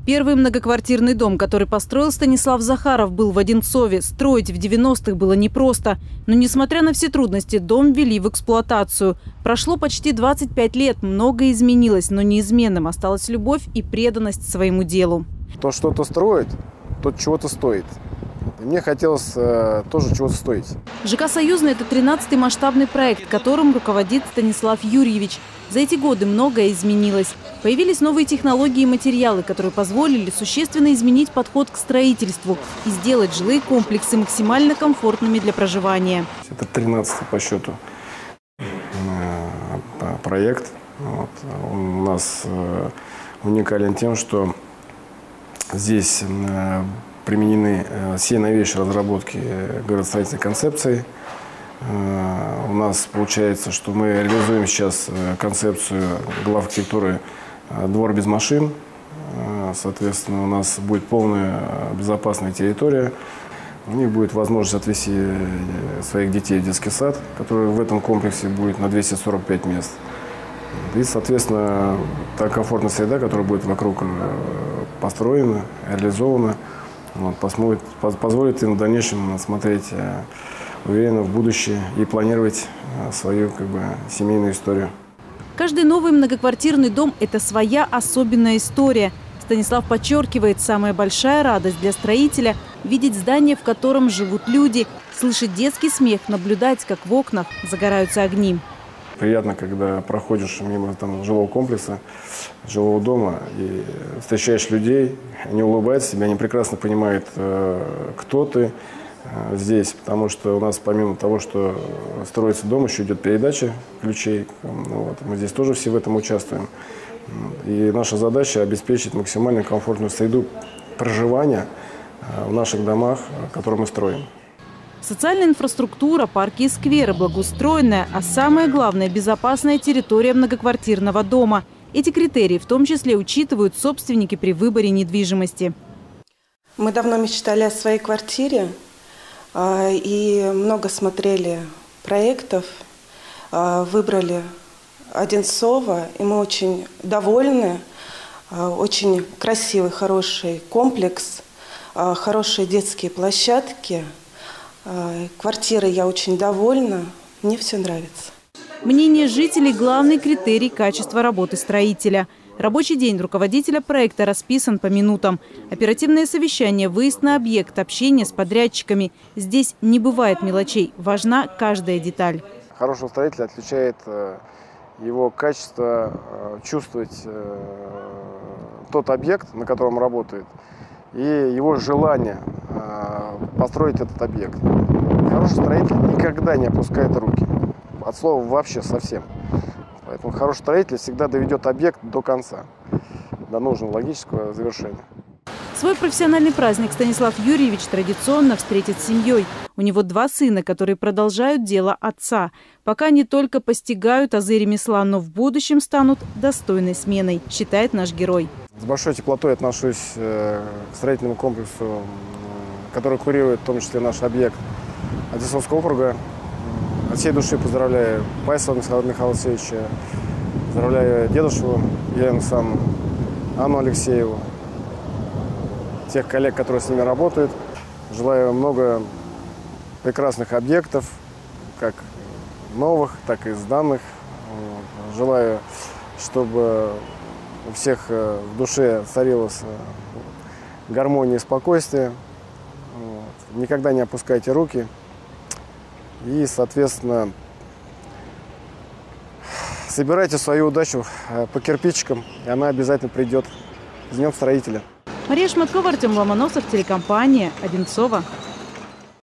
Первый многоквартирный дом, который построил Станислав Захаров, был в Одинцове. Строить в 90-х было непросто. Но, несмотря на все трудности, дом ввели в эксплуатацию. Прошло почти 25 лет, многое изменилось, но неизменным осталась любовь и преданность своему делу. То что-то строит, то чего-то стоит. И мне хотелось тоже чего-то стоить. ЖК «Союзный» – это 13-й масштабный проект, которым руководит Станислав Юрьевич. За эти годы многое изменилось. Появились новые технологии и материалы, которые позволили существенно изменить подход к строительству и сделать жилые комплексы максимально комфортными для проживания. Это 13-й по счету проект. Он у нас уникален тем, что здесь применены все новейшие разработки градостроительной концепции. У нас получается, что мы реализуем сейчас концепцию главархитектуры «Двор без машин». Соответственно, у нас будет полная безопасная территория. У них будет возможность отвезти своих детей в детский сад, который в этом комплексе будет на 245 мест. И, соответственно, та комфортная среда, которая будет вокруг построена, реализована, позволит им в дальнейшем смотреть уверенно в будущее и планировать свою семейную историю. Каждый новый многоквартирный дом – это своя особенная история. Станислав подчеркивает, самая большая радость для строителя – видеть здание, в котором живут люди, слышать детский смех, наблюдать, как в окнах загораются огни. Приятно, когда проходишь мимо жилого комплекса, жилого дома и встречаешь людей, они улыбаются тебе, они прекрасно понимают, кто ты здесь, потому что у нас помимо того, что строится дом, еще идет передача ключей. Мы здесь тоже все в этом участвуем. И наша задача обеспечить максимально комфортную среду проживания в наших домах, которые мы строим. Социальная инфраструктура, парки и скверы, благоустроенная, а самое главное – безопасная территория многоквартирного дома. Эти критерии в том числе учитывают собственники при выборе недвижимости. Мы давно мечтали о своей квартире и много смотрели проектов, выбрали Одинцово, и мы очень довольны. Очень красивый, хороший комплекс, хорошие детские площадки. Квартирой я очень довольна, мне все нравится. Мнение жителей – главный критерий качества работы строителя. Рабочий день руководителя проекта расписан по минутам. Оперативное совещание, выезд на объект, общение с подрядчиками. Здесь не бывает мелочей, важна каждая деталь. Хорошего строителя отличает его качество чувствовать тот объект, на котором работает, и его желание построить этот объект. Хороший строитель никогда не опускает руки. От слова вообще совсем. Поэтому хороший строитель всегда доведет объект до конца, до нужного логического завершения. Свой профессиональный праздник Станислав Юрьевич традиционно встретит с семьей. У него 2 сына, которые продолжают дело отца. Пока не только постигают азы ремесла, но в будущем станут достойной сменой, считает наш герой. С большой теплотой отношусь к строительному комплексу, который курирует в том числе наш объект Одинцовского округа. От всей души поздравляю Пайсова Михаила Алексеевича, поздравляю дедушку Елену Санну, Анну Алексееву, тех коллег, которые с ними работают. Желаю много прекрасных объектов, как новых, так и сданных. Желаю, чтобы у всех в душе царилась гармония и спокойствие. Никогда не опускайте руки. И, соответственно, собирайте свою удачу по кирпичикам, и она обязательно придет. С Днем строителя! Мария Шматкова, Артем Ломоносов, телекомпания «Одинцово».